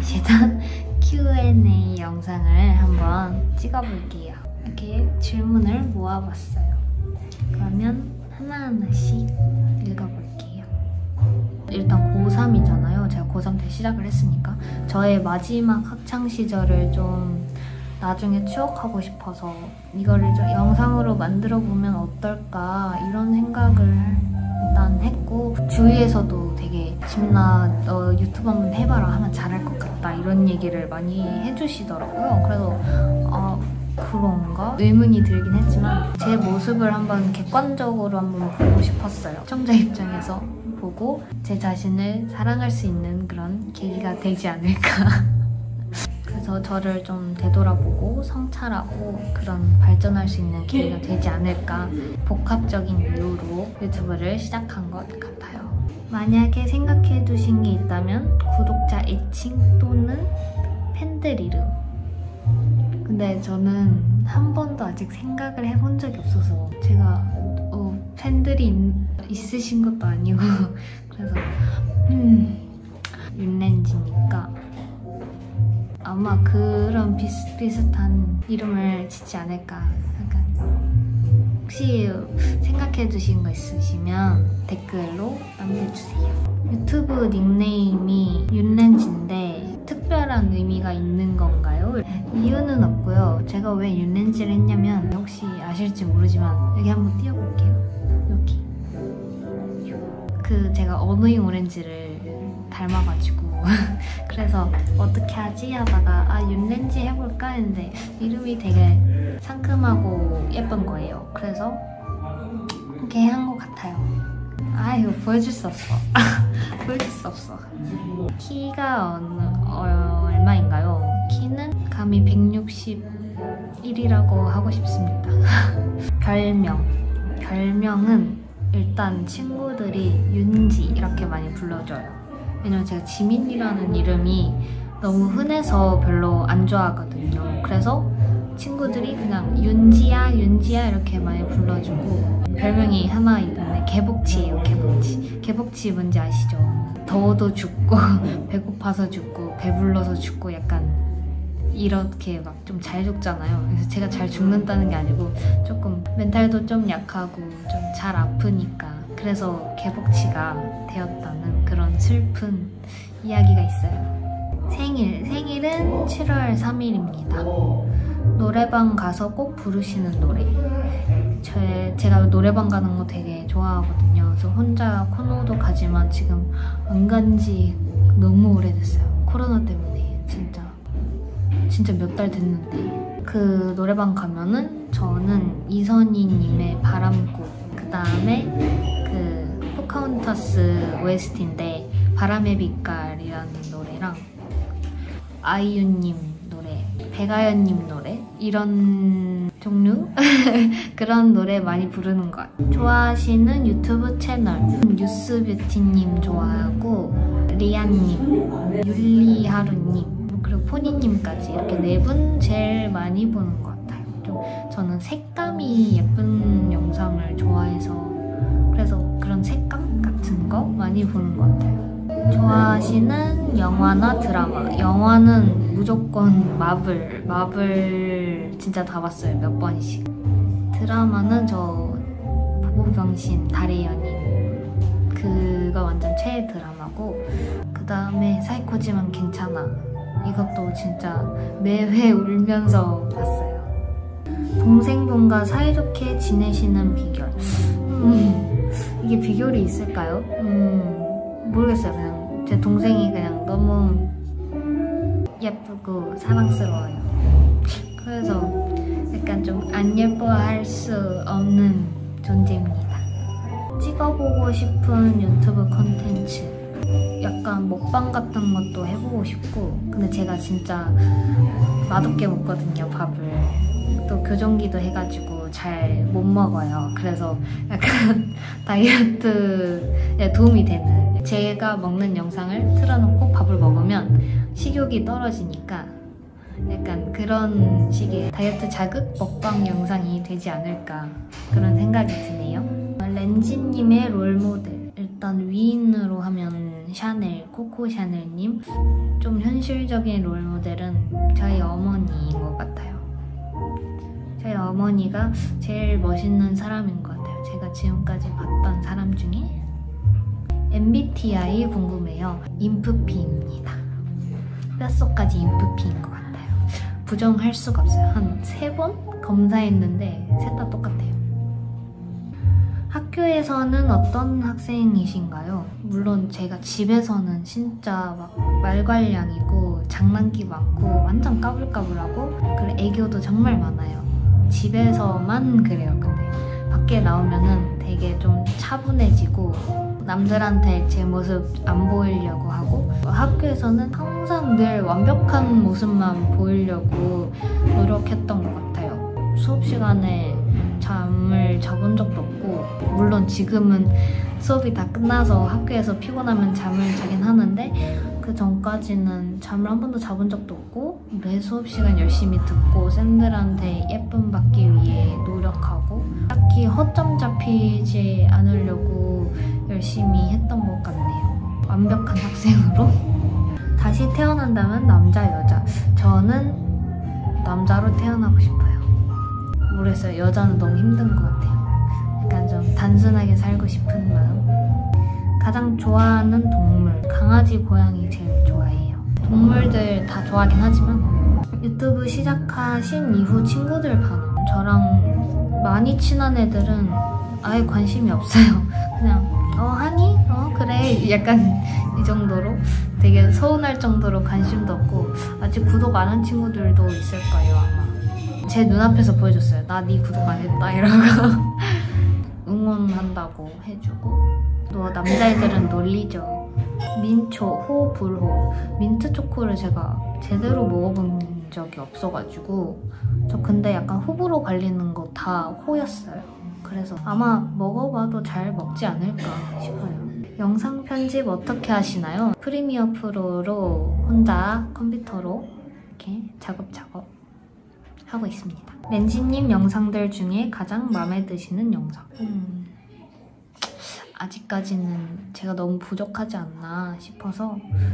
물어보시던 Q&A 영상을 한번 찍어볼게요. 이렇게 질문을 모아봤어요. 그러면 하나하나씩 읽어볼게요. 일단 고3이잖아요. 제가 고3 때 시작을 했으니까 저의 마지막 학창시절을 좀 나중에 추억하고 싶어서 이거를 좀 영상으로 만들어보면 어떨까 이런 생각을 일단 했고, 주위에서도 되게 집나 너 유튜브 한번 해봐라 하면 잘할 것 같다 이런 얘기를 많이 해주시더라고요. 그래서 그런가? 의문이 들긴 했지만 제 모습을 한번 객관적으로 한번 보고 싶었어요. 시청자 입장에서 보고 제 자신을 사랑할 수 있는 그런 계기가 되지 않을까. 그래서 저를 좀 되돌아보고 성찰하고 그런 발전할 수 있는 계기가 되지 않을까, 복합적인 이유로 유튜브를 시작한 것 같아요. 만약에 생각해 두신 게 있다면 구독자 애칭 또는 팬들 이름. 근데 저는 한 번도 아직 생각을 해본 적이 없어서, 제가 팬들이 있으신 것도 아니고 그래서 윤렌지니까 아마 그런 비슷비슷한 이름을 짓지 않을까. 약간 혹시 생각해 두신 거 있으시면 댓글로 남겨주세요. 유튜브 닉네임이 윤렌지인데 특별한 의미가 있는 건가요? 이유는 없고요. 제가 왜 윤렌지를 했냐면, 혹시 아실지 모르지만 여기 한번 띄워볼게요. 여기 제가 어노잉 오렌지를 닮아가지고 그래서 어떻게 하지 하다가 윤렌지 해볼까 했는데 이름이 되게 상큼하고 예쁜 거예요. 그래서 이렇게 한 것 같아요. 이거 보여줄 수 없어. 보여줄 수 없어. 키가 얼마인가요? 키는 감히 161이라고 하고 싶습니다. 별명은 일단 친구들이 윤지 이렇게 많이 불러줘요. 왜냐면 제가 지민이라는 이름이 너무 흔해서 별로 안 좋아하거든요. 그래서 친구들이 그냥 윤지야 이렇게 많이 불러주고, 별명이 하나 있는데 개복치예요. 개복치 뭔지 아시죠? 더워도 죽고 배고파서 죽고 배불러서 죽고 약간 이렇게 막 좀 잘 죽잖아요. 그래서 제가 잘 죽는다는 게 아니고 조금 멘탈도 좀 약하고 좀 잘 아프니까, 그래서 개복치가 되었다는 그런 슬픈 이야기가 있어요. 생일은 7월 3일입니다. 노래방 가서 꼭 부르시는 노래. 제가 노래방 가는 거 되게 좋아하거든요. 그래서 혼자 코노도 가지만 지금 안 간 지 너무 오래됐어요. 코로나 때문에 진짜 몇 달 됐는데. 그 노래방 가면은 저는 이선희님의 바람꽃, 그 다음에 그 포카혼타스 OST인데 바람의 빛깔이라는 노래랑 아이유님 노래, 백아연님 노래, 이런 종류? 그런 노래 많이 부르는 것 같아요. 좋아하시는 유튜브 채널 뉴스뷰티님 좋아하고, 리안님, 율리하루님, 그리고 포니님까지 이렇게 4분 제일 많이 보는 것 같아요. 저는 색감이 예쁜 영상을 좋아해서, 그래서 그런 색감 같은 거 많이 보는 것 같아요. 좋아하시는 영화나 드라마. 영화는 무조건 마블 진짜 다 봤어요. 몇 번씩. 드라마는 저 보보병신 달의 연인, 그거 완전 최애 드라마고, 그 다음에 사이코지만 괜찮아, 이것도 진짜 매회 울면서 봤어요. 동생분과 사이좋게 지내시는 비결. 이게 비결이 있을까요? 모르겠어요. 그냥 제 동생이 그냥 너무 예쁘고 사랑스러워요. 그래서 약간 좀 안 예뻐할 수 없는 존재입니다. 찍어보고 싶은 유튜브 콘텐츠, 약간 먹방 같은 것도 해보고 싶고, 근데 제가 진짜 맛없게 먹거든요, 밥을. 또 교정기도 해가지고 잘 못 먹어요. 그래서 약간 다이어트에 도움이 되는, 제가 먹는 영상을 틀어놓고 밥을 먹으면 식욕이 떨어지니까 약간 그런 식의 다이어트 자극 먹방 영상이 되지 않을까, 그런 생각이 드네요. 렌지님의 롤모델, 일단 위인으로 하면 샤넬, 코코 샤넬님. 좀 현실적인 롤모델은 저희 어머니인 것 같아요. 저희 어머니가 제일 멋있는 사람인 것 같아요. 제가 지금까지 봤던 사람 중에. MBTI 궁금해요. 인프피입니다. 뼛속까지 인프피인 것 같아요. 부정할 수가 없어요. 한 3번 검사했는데 셋 다 똑같아요. 학교에서는 어떤 학생이신가요? 물론 제가 집에서는 진짜 막 말괄량이고 장난기 많고 완전 까불까불하고 그리고 애교도 정말 많아요. 집에서만 그래요. 근데 밖에 나오면은 되게 좀 차분해지고 남들한테 제 모습 안 보이려고 하고 학교에서는 항상 늘 완벽한 모습만 보이려고 노력했던 것 같아요. 수업 시간에 잠을 자본 적도 없고 물론 지금은 수업이 다 끝나서 학교에서 피곤하면 잠을 자긴 하는데 그 전까지는 잠을 한 번도 자본 적도 없고 매 수업 시간 열심히 듣고 쌤들한테 예쁨 받기 위해 노력하고 딱히 허점 잡히지 않으려고 열심히 했던 것 같네요. 완벽한 학생으로. 다시 태어난다면 남자, 여자. 저는 남자로 태어나고 싶어요. 모르겠어요. 여자는 너무 힘든 것 같아요. 약간 좀 단순하게 살고 싶은 마음. 가장 좋아하는 동물. 강아지, 고양이 제일 좋아해요. 동물들 다 좋아하긴 하지만 유튜브 시작하신 이후 친구들 반응. 저랑 많이 친한 애들은 아예 관심이 없어요. 그냥 하니? 그래. 약간 이 정도로 되게 서운할 정도로 관심도 없고 아직 구독 안 한 친구들도 있을 거예요 아마. 제 눈앞에서 보여줬어요. 나 네 구독 안 했다 이러고 응원한다고 해주고 또 남자애들은 놀리죠. 민초, 호, 불호. 민트 초코를 제가 제대로 먹어본 적이 없어가지고 저 근데 약간 호불호 갈리는 거 다 호였어요. 그래서 아마 먹어봐도 잘 먹지 않을까 싶어요. 영상 편집 어떻게 하시나요? 프리미어 프로로 혼자 컴퓨터로 이렇게 작업작업 하고 있습니다. 렌지님 영상들 중에 가장 마음에 드시는 영상? 아직까지는 제가 너무 부족하지 않나 싶어서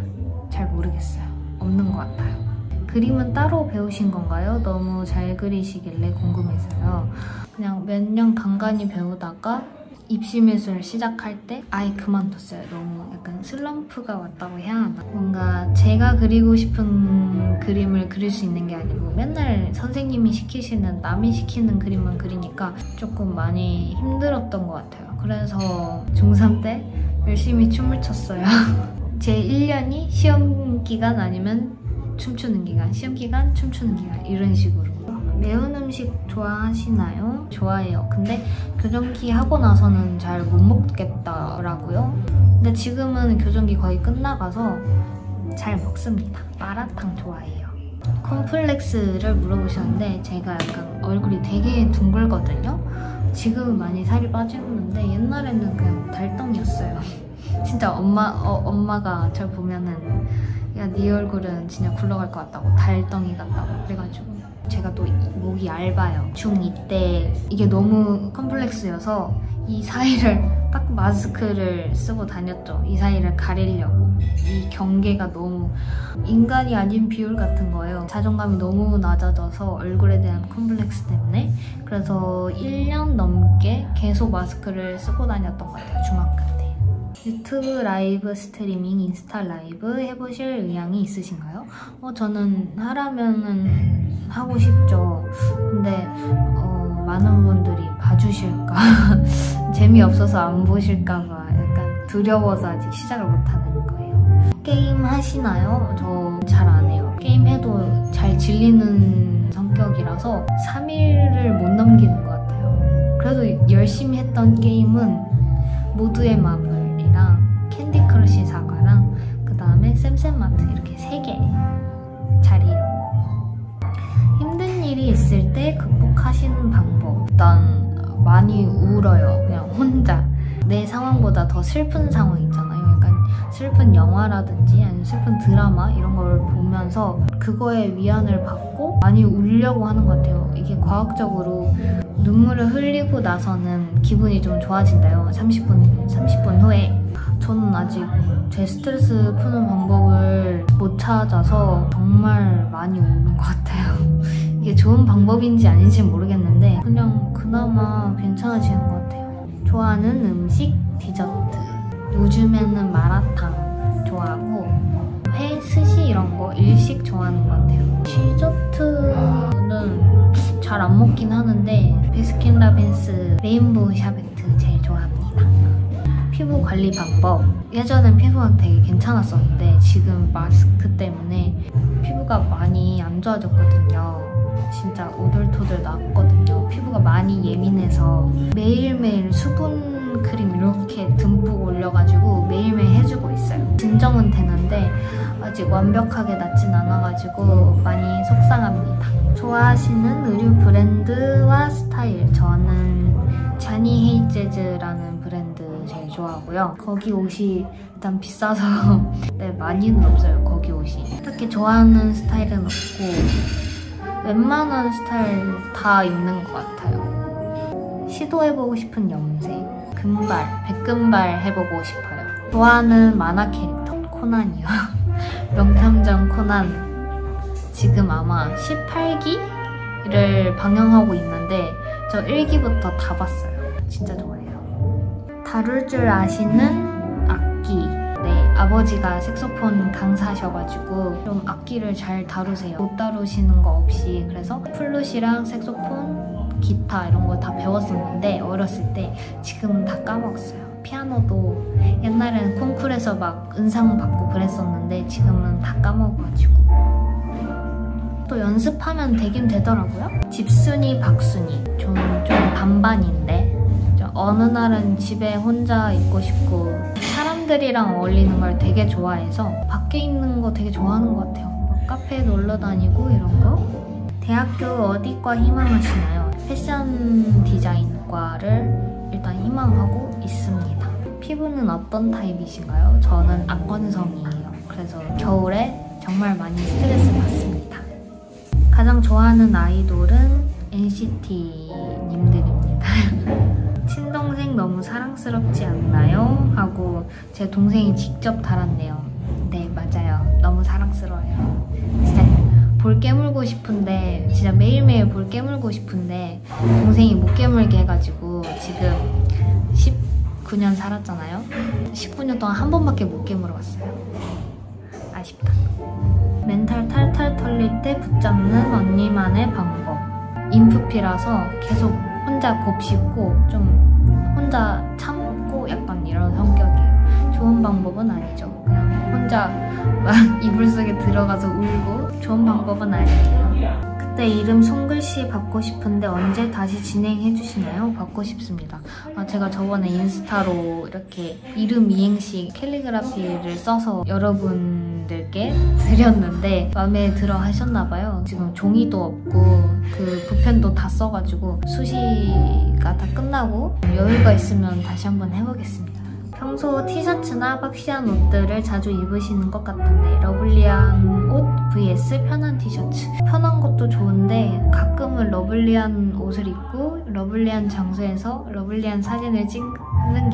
잘 모르겠어요. 없는 것 같아요. 그림은 따로 배우신 건가요? 너무 잘 그리시길래 궁금해서요. 그냥 몇 년 간간히 배우다가 입시미술 시작할 때 아예 그만뒀어요. 너무 약간 슬럼프가 왔다고 해야 하나? 뭔가 제가 그리고 싶은 그림을 그릴 수 있는 게 아니고 맨날 선생님이 시키시는 남이 시키는 그림만 그리니까 조금 많이 힘들었던 것 같아요. 그래서 중3 때 열심히 춤을 췄어요. 제 1년이 시험 기간 아니면 춤추는 기간, 시험 기간, 춤추는 기간 이런 식으로. 매운 음식 좋아하시나요? 좋아해요. 근데 교정기 하고 나서는 잘 못 먹겠더라고요. 근데 지금은 교정기 거의 끝나가서 잘 먹습니다. 마라탕 좋아해요. 콤플렉스를 물어보셨는데 제가 약간 얼굴이 되게 둥글거든요. 지금은 많이 살이 빠졌는데 옛날에는 그냥 달덩이였어요. 진짜 엄마가 저 보면은 야, 네 얼굴은 진짜 굴러갈 것 같다고, 달덩이 같다고 그래가지고 제가 또 목이 얇아요. 중2 때 이게 너무 컴플렉스여서 이 사이를 딱 마스크를 쓰고 다녔죠. 이 사이를 가리려고. 이 경계가 너무 인간이 아닌 비율 같은 거예요. 자존감이 너무 낮아져서 얼굴에 대한 컴플렉스 때문에. 그래서 1년 넘게 계속 마스크를 쓰고 다녔던 것 같아요. 중학교 때. 유튜브 라이브 스트리밍, 인스타 라이브 해보실 의향이 있으신가요? 저는 하라면은 하고 싶죠. 근데 많은 분들이 봐주실까? 재미없어서 안 보실까봐 약간 두려워서 아직 시작을 못하는 거예요. 게임 하시나요? 저 잘 안 해요. 게임 해도 잘 질리는 성격이라서 3일을 못 넘기는 것 같아요. 그래도 열심히 했던 게임은 모두의 마블이랑 캔디 크러쉬 사과랑 그 다음에 쌤쌤마트 이렇게 3개 잘해요. 힘든 일이 있을 때 극복하시는 방법. 일단 많이 울어요. 그냥 혼자. 내 상황보다 더 슬픈 상황 있잖아요. 약간 슬픈 영화라든지 아니면 슬픈 드라마 이런 걸 보면서 그거에 위안을 받고 많이 울려고 하는 것 같아요. 이게 과학적으로 눈물을 흘리고 나서는 기분이 좀 좋아진다요. 30분 후에. 저는 아직 제 스트레스 푸는 방법을 못 찾아서 정말 많이 우는 것 같아요. 이게 좋은 방법인지 아닌지 모르겠는데 그냥 그나마 괜찮아지는 것 같아요. 좋아하는 음식, 디저트. 요즘에는 마라탕 좋아하고 회, 스시 이런 거 일식 좋아하는 것 같아요. 디저트는 잘 안 먹긴 하는데 베스킨라빈스 레인보우 샤베트 제일 좋아합니다. 피부 관리 방법. 예전엔 피부가 되게 괜찮았었는데 지금 마스크 때문에 피부가 많이 안 좋아졌거든요. 진짜 오돌토돌 났거든요. 피부가 많이 예민해서 매일매일 수분 크림 이렇게 듬뿍 올려가지고 매일매일 해주고 있어요. 진정은 되는데 아직 완벽하게 낫진 않아가지고 많이 속상합니다. 좋아하시는 의류 브랜드와 스타일. 저는 자니 헤이제즈라는 브랜드 제일 좋아하고요. 거기 옷이 일단 비싸서 네, 많이는 없어요. 거기 옷이. 특히 좋아하는 스타일은 없고 웬만한 스타일 다 입는 것 같아요. 시도해보고 싶은 염색. 금발, 백금발 해보고 싶어요. 좋아하는 만화 캐릭터 코난이요. 명탐정 코난. 지금 아마 18기를 방영하고 있는데 저 1기부터 다 봤어요. 진짜 좋아해요. 다룰 줄 아시는 악기. 네, 아버지가 색소폰 강사셔가지고 좀 악기를 잘 다루세요. 못 다루시는 거 없이. 그래서 플룻이랑 색소폰, 기타 이런 거 다 배웠었는데 어렸을 때 지금은 다 까먹었어요. 피아노도 옛날에는 콩쿨에서 막 은상 받고 그랬었는데 지금은 다 까먹어가지고 또 연습하면 되긴 되더라고요. 집순이, 박순이 좀 반반인데 어느 날은 집에 혼자 있고 싶고 사람들이랑 어울리는 걸 되게 좋아해서 밖에 있는 거 되게 좋아하는 것 같아요. 뭐 카페에 놀러 다니고 이런 거. 대학교 어디과 희망하시나요? 패션 디자인과를 일단 희망하고 있습니다. 피부는 어떤 타입이신가요? 저는 악건성이에요. 그래서 겨울에 정말 많이 스트레스 받습니다. 가장 좋아하는 아이돌은 NCT님들입니다. 친동생 너무 사랑스럽지 않나요? 하고 제 동생이 직접 달았네요. 네, 맞아요. 너무 사랑스러워요. 진짜 볼 깨물고 싶은데 진짜 매일매일 볼 깨물고 싶은데 동생이 못 깨물게 해가지고 지금 19년 살았잖아요. 19년 동안 한 번밖에 못 깨물어봤어요. 아쉽다. 멘탈 탈탈 털릴 때 붙잡는 언니만의 방법. 인프피라서 계속 혼자 곱씹고 좀 혼자 참고 약간 이런 성격이에요. 좋은 방법은 아니죠. 그냥 혼자 막 이불 속에 들어가서 울고 좋은 방법은 아니에요. 그때 이름 손글씨 받고 싶은데 언제 다시 진행해 주시나요? 받고 싶습니다. 제가 저번에 인스타로 이렇게 이름 이행시 캘리그라피를 써서 여러분들께 드렸는데 마음에 들어 하셨나봐요. 지금 종이도 없고 그 붓펜도 다 써가지고 수시가 다 끝나고 여유가 있으면 다시 한번 해보겠습니다. 평소 티셔츠나 박시한 옷들을 자주 입으시는 것 같은데 러블리한 옷 vs 편한 티셔츠. 편한 것도 좋은데 가끔은 러블리한 옷을 입고 러블리한 장소에서 러블리한 사진을 찍는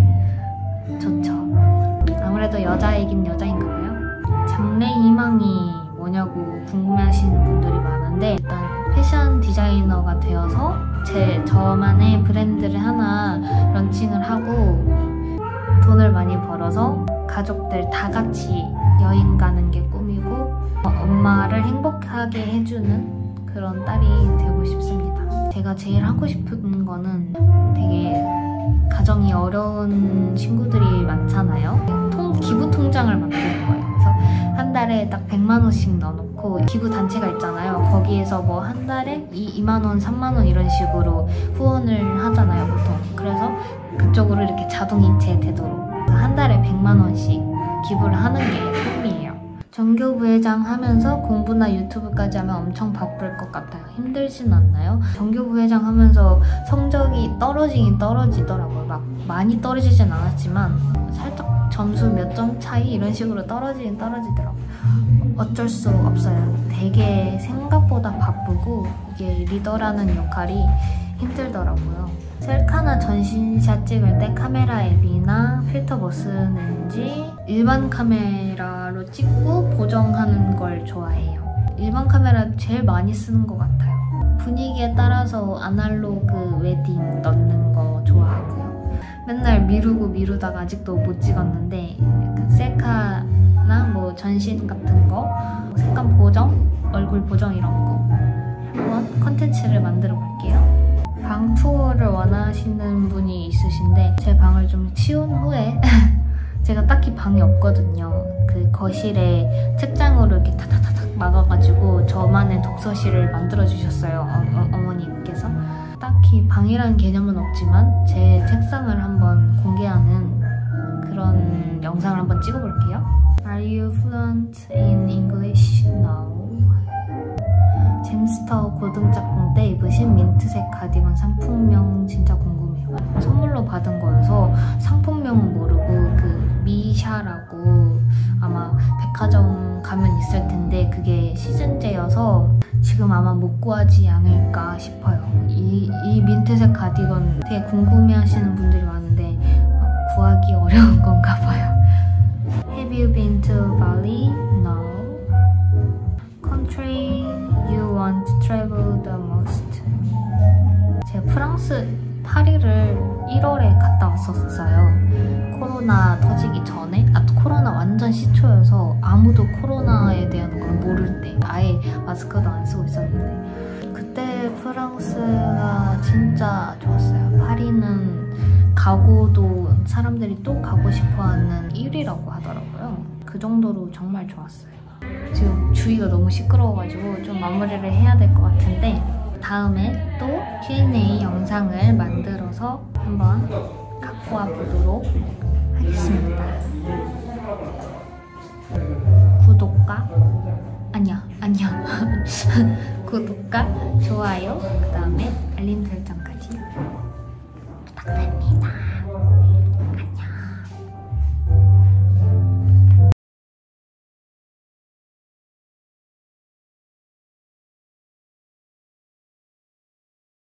게 좋죠. 아무래도 여자이긴 여자인가 봐요. 장래 희망이 뭐냐고 궁금해하시는 분들이 많은데 일단 패션 디자이너가 되어서 저만의 브랜드를 하나 런칭을 하고 돈을 많이 벌어서 가족들 다 같이 여행 가는 게 꿈이고 엄마를 행복하게 해주는 그런 딸이 되고 싶습니다. 제가 제일 하고 싶은 거는 되게 가정이 어려운 친구들이 많잖아요. 기부 통장을 만드는 거예요. 그래서 한 달에 딱 100만 원씩 넣어놓고 기부 단체가 있잖아요. 거기에서 뭐 한 달에 2만 원, 3만 원 이런 식으로 후원을 하잖아요, 보통. 그래서 그쪽으로 이렇게 자동이체 되도록 한 달에 100만 원씩 기부를 하는 게 꿈이에요. 전교 부회장 하면서 공부나 유튜브까지 하면 엄청 바쁠 것 같아요. 힘들진 않나요? 전교 부회장 하면서 성적이 떨어지긴 떨어지더라고요. 막 많이 떨어지진 않았지만 살짝 점수 몇 점 차이 이런 식으로 떨어지긴 떨어지더라고요. 어쩔 수 없어요. 되게 생각보다 바쁘고 이게 리더라는 역할이 힘들더라고요. 셀카나 전신샷 찍을 때 카메라 앱이나 필터 뭐 쓰는지 일반 카메라로 찍고 보정하는 걸 좋아해요. 일반 카메라 제일 많이 쓰는 것 같아요. 분위기에 따라서 아날로그 웨딩 넣는 거 좋아하고요. 맨날 미루다가 아직도 못 찍었는데 약간 셀카나 뭐 전신 같은 거, 색감 보정, 얼굴 보정 이런 거 한번 컨텐츠를 만들어 볼게요. 방 투어를 원하시는 분이 있으신데 제 방을 좀 치운 후에 제가 딱히 방이 없거든요. 그 거실에 책장으로 이렇게 타타타닥 막아가지고 저만의 독서실을 만들어주셨어요. 어머니께서. 딱히 방이라는 개념은 없지만 제 책상을 한번 공개하는 그런 영상을 한번 찍어볼게요. Are you fluent in English now? 잼스터 고등짝꿍 때 입으신 민트색 가디건 상품명 진짜 궁금해요. 선물로 받은 거여서 상품명은 모르고 그 미샤라고 아마 백화점 가면 있을 텐데 그게 시즌제여서 지금 아마 못 구하지 않을까 싶어요. 이 민트색 가디건 되게 궁금해하시는 분들이 많은데 구하기 어려운 건가 봐요. Have you been to Bali? No. Country you want to travel the most? 제가 프랑스 파리를 1월에 갔다 왔었어요. 코로나 터지기 전에? 코로나 완전 시초여서 아무도 코로나에 대한 걸 모를 때 아예 마스크도 안 쓰고 있었는데 그때 프랑스가 진짜 좋았어요. 파리는 가고도 사람들이 또 가고 싶어하는 1위라고 하더라고요. 그 정도로 정말 좋았어요. 지금 주위가 너무 시끄러워가지고 좀 마무리를 해야 될 것 같은데 다음에 또 Q&A 영상을 만들어서 한번 갖고 와보도록 하겠습니다. 구독과 구독과 좋아요, 그 다음에 알림 설정까지